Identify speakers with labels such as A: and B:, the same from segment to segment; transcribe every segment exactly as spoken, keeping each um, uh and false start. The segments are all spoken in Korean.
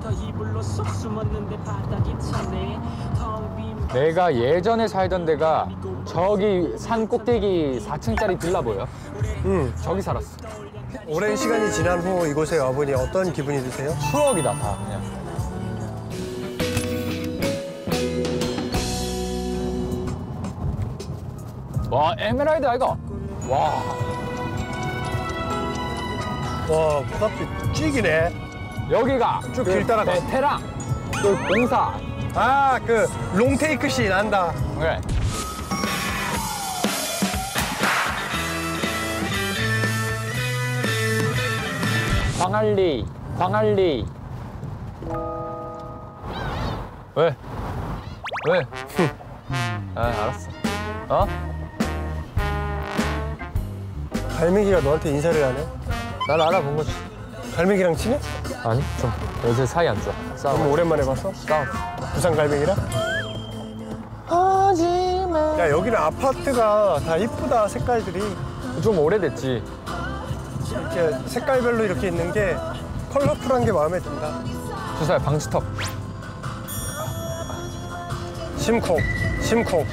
A: 내가 예전에 살던 데가 저기 산 꼭대기 사 층짜리 빌라 보여?
B: 응.
A: 저기 살았어.
B: 오랜 시간이 지난 후 이곳에 와보니 어떤 기분이 드세요?
A: 추억이다 다 그냥. 와 에메랄드 아이가? 와.
B: 와 바닷빛 찌기네.
A: 여기가
B: 쭉 길 따라가.
A: 베테랑 그 공사.
B: 아 그 롱테이크 씬 안다.
A: 그래. 광안리, 광안리. 왜? 왜? 아, 알았어. 어?
B: 갈매기가 너한테 인사를 하네?
A: 날 알아본 거지.
B: 갈매기랑 친해?
A: 아니, 좀 요새 사이 안 좋아. 싸워.
B: 너무 오랜만에 봤어?
A: 싸워.
B: 부산 갈매기랑?
A: 하지마.
B: 야 여기는 아파트가 다 이쁘다 색깔들이.
A: 좀 오래됐지.
B: 이렇게 색깔별로 이렇게 있는 게 컬러풀한 게 마음에 든다.
A: 두 살 방지턱.
B: 심쿵, 심쿵.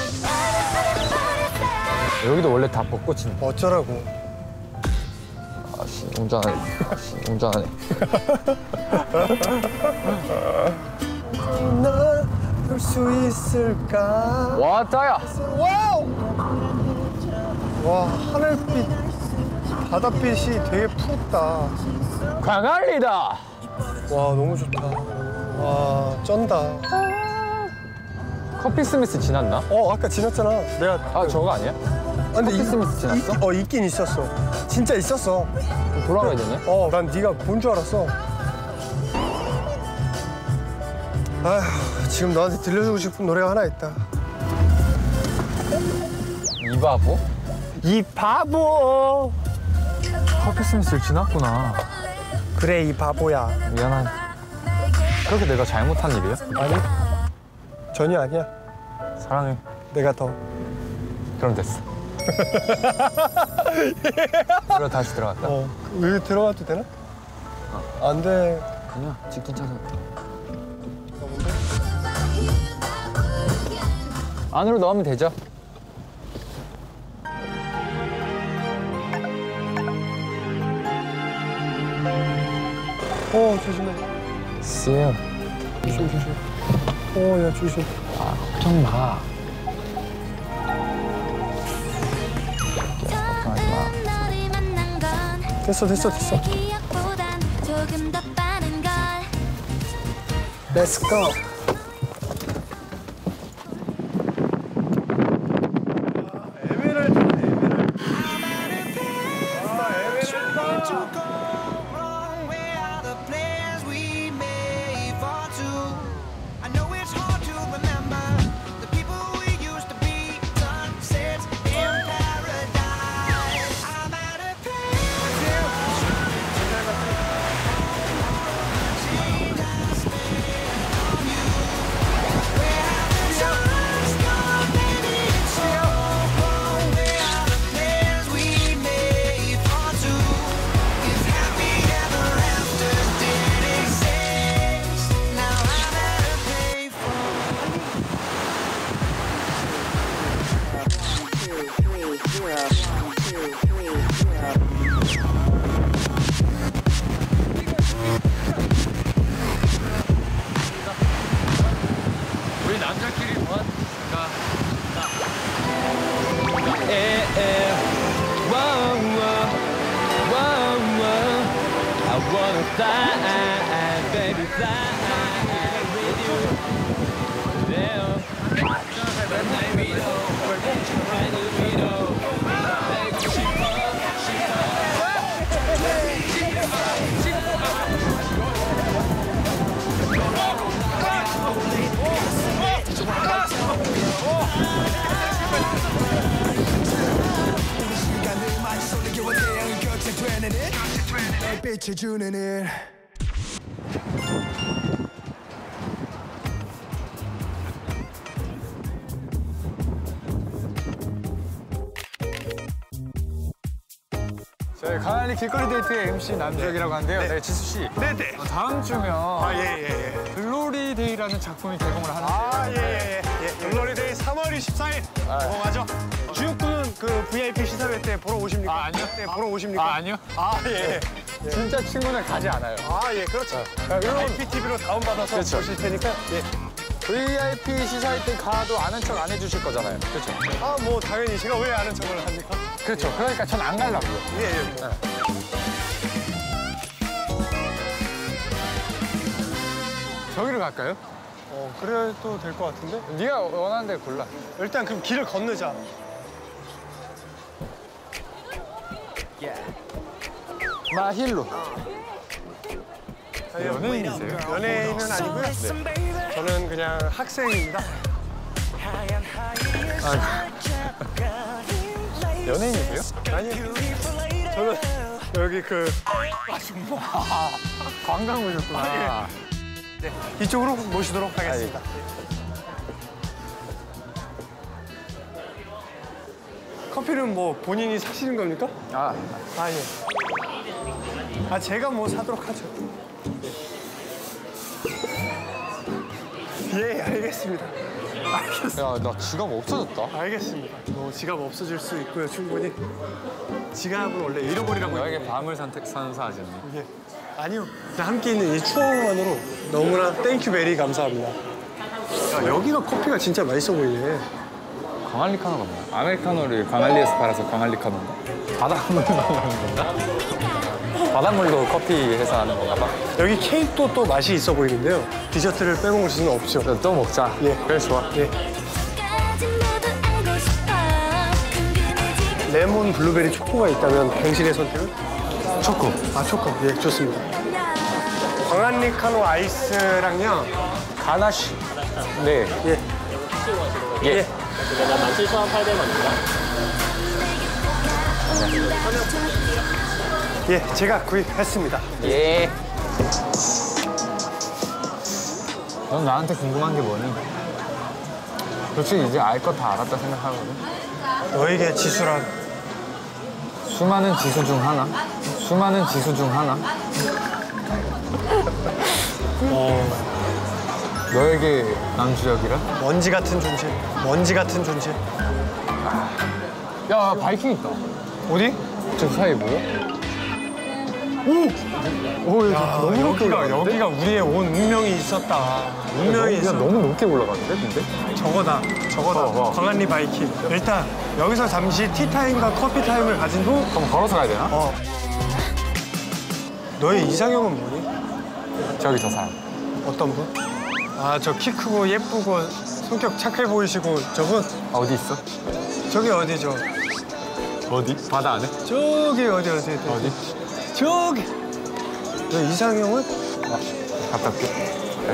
A: 여기도 원래 다 벚꽃인데.
B: 어쩌라고.
A: 아씨, 웅장하네. 아씨, 웅장하네.
B: 널 수 있을까?
A: 왔다야.
B: 와우! 와 하늘빛, 바닷빛이 되게 푸르다.
A: 광안리다.
B: 와 너무 좋다. 와 쩐다.
A: 커피 스미스 지났나?
B: 어 아까 지났잖아. 내가
A: 아 저거 아니야?
B: 아, 근데
A: 커피 스미스 지났어?
B: 이, 어 있긴 있었어. 진짜 있었어.
A: 돌아가야 되네.
B: 어 난 네가 본 줄 알았어. 아휴 지금 너한테 들려주고 싶은 노래가 하나 있다.
A: 이 바보?
B: 이 바보.
A: 커피 스미스를 지났구나.
B: 그래 이 바보야.
A: 미안하네. 그렇게 내가 잘못한 일이야?
B: 아니 전혀 아니야.
A: 사랑해.
B: 내가 더.
A: 그럼 됐어. 그럼 다시 들어갔다.
B: 어 왜 들어가도 되나? 안 돼.
A: 그냥 치킨 찾아. 안으로 넣으면 되죠.
B: 어 조심해.
A: See
B: 조심 조심. 어야 조심.
A: 아, 걱정 마.
B: 됐어 됐어 됐어. Let's go.
A: 우리 남자끼리 뭐 하니까? 에에 와우 와우 I wanna fly, baby fly with you. Yeah. 날 믿어, 날 믿어. 알고 싶어,
B: 빛을 주는 일. 자
A: 네, 강한리 길거리 데이트의 엠씨 남주혁이라고 하는데요. 네, 지수 씨.
B: 네네.
A: 어, 다음 주면
B: 아, 예, 예, 예.
A: 글로리 데이라는 작품이 개봉을 하는데.
B: 아, 예, 예, 예. 글로리데이 삼월 이십사일. 어, 맞아. 주육군은 그 브이아이피 시사회 때 보러 오십니까?
A: 아, 아니요.
B: 네, 보러 오십니까?
A: 아, 아니요.
B: 아, 예.
A: 진짜 친구는 가지 않아요.
B: 아, 예, 그렇죠. 아이피티비로 다운받아서
A: 그렇죠.
B: 보실 테니까. 예.
A: 브이아이피 시사회 때 가도 아는 척 안 해주실 거잖아요. 그렇죠?
B: 아, 뭐 당연히 제가 왜 아는 척을 합니까?
A: 그렇죠. 그러니까 전 안 가려고요.
B: 예, 예. 뭐.
A: 저기로 갈까요?
B: 어, 그래도 될 것 같은데?
A: 네가 원하는 데 골라.
B: 일단 그럼 길을 건너자.
A: 마힐로. 연예인이세요?
B: 연예인은 아니고요. 네. 저는 그냥 학생입니다.
A: 연예인이세요?
B: 아니요. 저는 여기 그
A: 관광 오셨구나.
B: 네. 이쪽으로 모시도록 하겠습니다. 커피는 뭐 본인이 사시는 겁니까?
A: 아,
B: 아, 예. 아, 제가 뭐 사도록 하죠. 예, 알겠습니다. 알겠습니다.
A: 야, 나 지갑 없어졌다.
B: 알겠습니다. 뭐 지갑 없어질 수 있고요, 충분히. 지갑을 원래 잃어버리라고
A: 너에게 밤을 선택 선사하지.
B: 예. 아니요. 함께 있는 이 추억만으로 너무나 땡큐 베리 감사합니다. 야, 여기가 커피가 진짜 맛있어 보이네.
A: 광안리카노가 뭐야? 아메리카노를 광안리에서 팔아서 광안리카노인가? 바닷물 넣는 건가? 바닷물로 커피 해서 하는 건가 봐.
B: 여기 케이크도 또 맛이 있어 보이는데요. 디저트를 빼먹을 수는 없죠.
A: 그럼 또 먹자.
B: 예.
A: 그래, 좋아.
B: 예. 레몬 블루베리 초코가 있다면 당신의 선택은?
A: 초코.
B: 아, 초코. 예, 좋습니다. 광안리카노 아이스랑요.
A: 가나쉬. 네.
B: 예.
A: 예.
B: 예.
C: 만 칠천 원 팔백 원입니다.
B: 예, 제가 구입했습니다.
A: 예. 넌 나한테 궁금한 게 뭐니? 솔직히 이제 알 거 다 알았다 생각하거든.
B: 너에게 지수란
A: 수많은 지수 중 하나. 수많은 지수 중 하나.
B: 어,
A: 너에게 남주혁이란?
B: 먼지 같은 존재. 먼지 같은 존재.
A: 야, 바이킹 있다.
B: 어디?
A: 저 사이 뭐야? 오! 오,
B: 야,
A: 너무 높게
B: 여기가,
A: 올라갔는데?
B: 여기가 우리의 온 운명이 있었다. 운명이
A: 야,
B: 있었다.
A: 너무 높게 올라갔는데, 근데?
B: 저거다. 저거다.
A: 어, 어.
B: 광안리 바이킹. 일단 여기서 잠시 티타임과 커피타임을 가진 후
A: 그럼 걸어서 가야 되나?
B: 어. 너의 이상형은 뭐니?
A: 저기 저 사람.
B: 어떤 분? 아, 저 키 크고 예쁘고 성격 착해 보이시고 저분?
A: 아, 어디 있어?
B: 저기 어디죠?
A: 어디? 바다 안에?
B: 저기 어디 어디 어디?
A: 어디?
B: 저기. 너 이상형은?
A: 갔다 올게. 그래.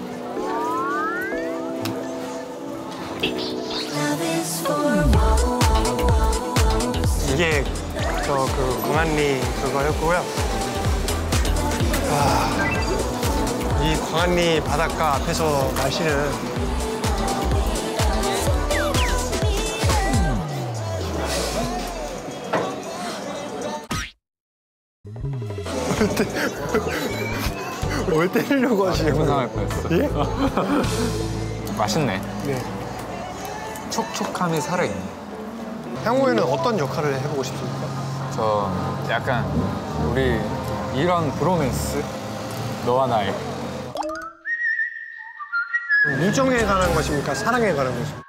B: 이게 저 그 광안리 그거였고요. 아, 이 광안리 바닷가 앞에서 마시는 뭘 때리려고 하시는 거예요?
A: 상할 뻔했어.
B: 예?
A: 맛있네.
B: 네.
A: 촉촉함이 살아있네.
B: 향후에는 어떤 역할을 해보고 싶습니까?
A: 저 약간 우리 이런 브로맨스? 너와 나의.
B: 우정에 관한 것입니까? 사랑에 관한 것입니까?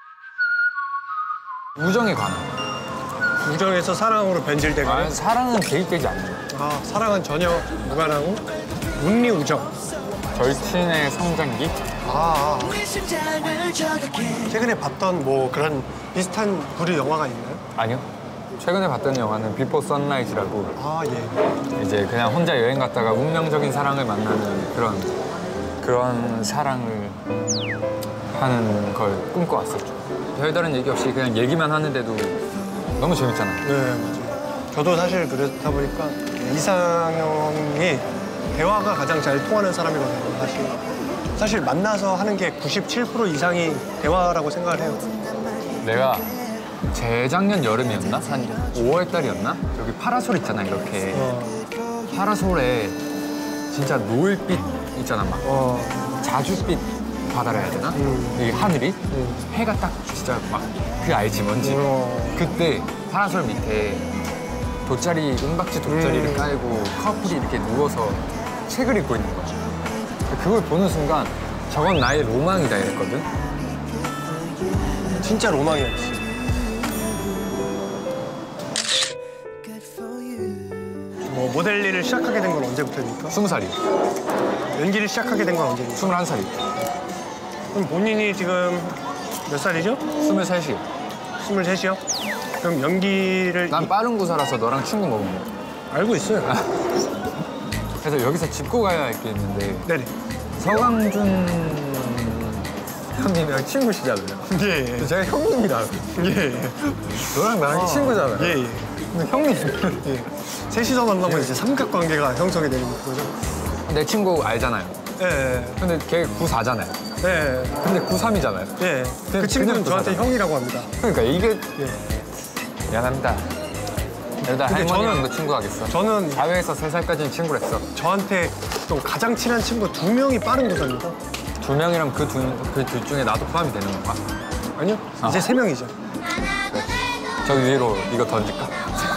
A: 우정에 관한.
B: 우정에서 사랑으로 변질되고
A: 아, 사랑은 개입되지 않아요.
B: 아, 사랑은 전혀 무관하고 운리 우정.
A: 절친의 성장기?
B: 아, 아. 최근에 봤던 뭐 그런 비슷한 부류 영화가 있나요?
A: 아니요. 최근에 봤던 영화는 비포 선라이즈라고
B: 아, 예.
A: 이제 그냥 혼자 여행 갔다가 운명적인 사랑을 만나는 그런 그런 사랑을 하는 걸 꿈꿔왔었죠. 별다른 얘기 없이 그냥 얘기만 하는데도 너무 재밌잖아.
B: 네, 맞아요. 저도 사실 그렇다 보니까 이상형이 대화가 가장 잘 통하는 사람이거든요, 사실. 사실 만나서 하는 게 구십칠 퍼센트 이상이 대화라고 생각을 해요.
A: 내가 재작년 여름이었나? 한 오월 달이었나? 여기 파라솔 있잖아, 이렇게.
B: 어,
A: 파라솔에 진짜 노을빛 있잖아, 막.
B: 어,
A: 자줏빛 바다라 해야 되나?
B: 음.
A: 이 하늘이
B: 음.
A: 해가 딱 진짜 막 그 알지 뭔지.
B: 어.
A: 그때 파라솔 밑에 돗자리 은박지 돗자리를
B: 음.
A: 깔고 커플이 이렇게 누워서 책을 읽고 있는 거야. 그걸 보는 순간 저건 나의 로망이다 이랬거든.
B: 진짜 로망이었지. 뭐 모델 일을 시작하게 된 건 언제부터입니까?
A: 스무 살이,
B: 연기를 시작하게 된 건 언제입니까?
A: 스물한 살이,
B: 그럼 본인이 지금 몇 살이죠?
A: 스물셋이.
B: 스물셋이요? 그럼 연기를
A: 난 빠른 구사라서 너랑 친구 먹은 거.
B: 알고 있어요.
A: 그래서 여기서 짚고 가야 할 게 있는데
B: 네네.
A: 서강준 형님이랑 친구시잖아요.
B: 예, 예.
A: 제가 형님이라.
B: 예, 예.
A: 너랑 나랑
B: 어.
A: 친구잖아요.
B: 예, 예.
A: 근데 형님.
B: 예. 셋이서 만나면 이제 삼각관계가 형성이 되는 거죠.
A: 내 친구 알잖아요.
B: 예, 예.
A: 근데 걔 구사잖아요.
B: 예,
A: 근데 구삼이잖아요.
B: 예.
A: 그냥
B: 그 친구는
A: 그냥
B: 저한테
A: 부사다.
B: 형이라고 합니다.
A: 그러니까 이게
B: 예.
A: 미안합니다. 이러다
B: 근데
A: 할머니랑도
B: 저는-
A: 친구하겠어.
B: 저는
A: 사회에서 세 살까지는 친구랬어.
B: 저한테 좀 가장 친한 친구 두 명이 빠른 구사입니다.
A: 두 명이랑 그 둘 그 둘 중에 나도 포함이 되는 건가?
B: 아니요?
A: 아.
B: 이제 세 명이죠.
A: 저기 위로 이거 던질까?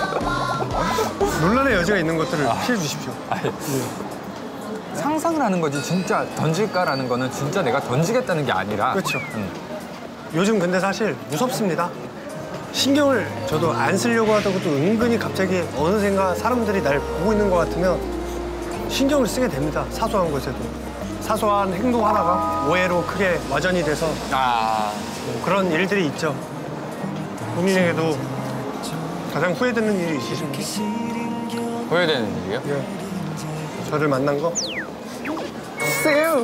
B: 논란의 여지가 있는 것들을
A: 아.
B: 피해 주십시오.
A: 아니, 상상을 하는 거지 진짜 던질까라는 거는 진짜 내가 던지겠다는 게 아니라.
B: 그렇죠.
A: 응.
B: 요즘 근데 사실 무섭습니다. 신경을 저도 안 쓰려고 하다가도 은근히 갑자기 어느샌가 사람들이 날 보고 있는 것 같으면 신경을 쓰게 됩니다. 사소한 것에도. 사소한 행동 하나가 오해로 크게 와전이 돼서
A: 아,
B: 뭐 그런 일들이 있죠. 본인에게도 가장 후회되는 일이 있으십니까?
A: 후회되는 일이요?
B: 예. 저를 만난 거?
A: 글쎄요.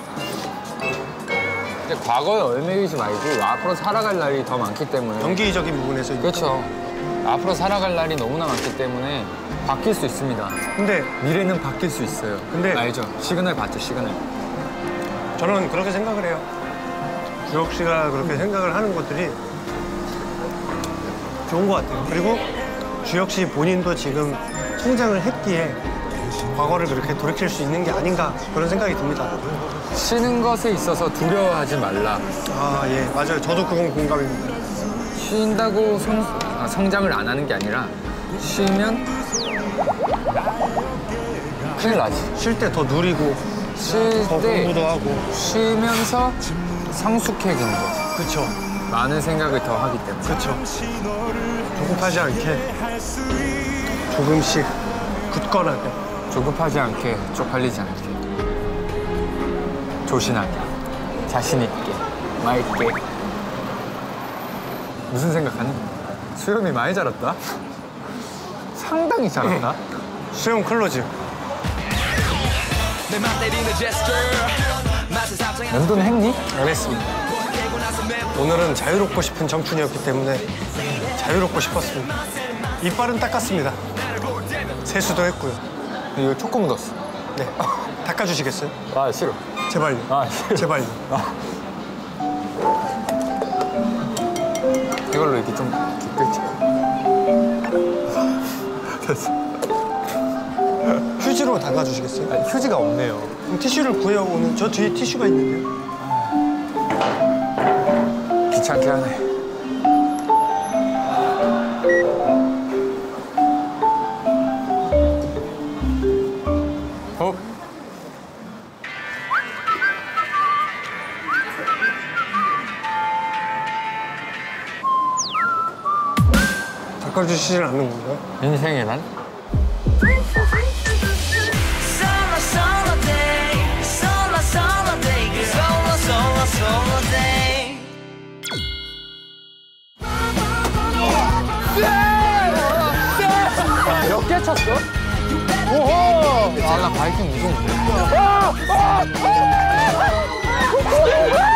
A: 이제 과거에 얽매이지 말고 앞으로 살아갈 날이 더 많기 때문에.
B: 연기적인 부분에서.
A: 그렇죠. 앞으로 살아갈 날이 너무나 많기 때문에 바뀔 수 있습니다.
B: 근데
A: 미래는 바뀔 수 있어요.
B: 근데-
A: 알죠? 시그널 봤죠, 시그널.
B: 저는 그렇게 생각을 해요. 주혁 씨가 그렇게 생각을 하는 것들이 좋은 것 같아요. 그리고 주혁 씨 본인도 지금 성장을 했기에 과거를 그렇게 돌이킬 수 있는 게 아닌가 그런 생각이 듭니다.
A: 쉬는 것에 있어서 두려워하지 말라.
B: 아, 예, 맞아요. 저도 그건 공감입니다.
A: 쉰다고 성, 아, 성장을 안 하는 게 아니라 쉬면 큰일 나지.
B: 쉴 때 더 누리고
A: 쉴
B: 더
A: 때
B: 공부도 하고.
A: 쉬면서 성숙해지는 거지.
B: 그렇죠.
A: 많은 생각을 더 하기 때문에.
B: 그렇죠. 조급하지 않게 조금씩 굳건하게.
A: 조급하지 않게, 쪽팔리지 않게, 조신하게, 자신 있게, 맑게. 무슨 생각하니? 수염이 많이 자랐다? 상당히 자랐다?
B: 수영 클로즈.
A: 면도는 했니?
B: 안 했습니다. 오늘은 자유롭고 싶은 청춘이었기 때문에 자유롭고 싶었습니다. 이빨은 닦았습니다. 세수도 했고요.
A: 이거 초코 묻었어.
B: 네. 닦아주시겠어요?
A: 아, 싫어.
B: 제발요.
A: 아, 싫어.
B: 제발요.
A: 이걸로 이렇게 좀 이렇게 끌지. 됐어.
B: 휴지로 닦아주시겠어요?
A: 아니, 휴지가 없네요.
B: 그럼 티슈를 구해오는 저 뒤에 티슈가 있는데요.
A: 귀찮게 하네. 어?
B: 닦아주시질 않는 건가요?
A: 인생의 난?
D: Solo, solo day. Solo, solo day. Solo, solo, solo day.
A: 몇 개 쳤어? 오호! 아, 나 바이킹 무서운데.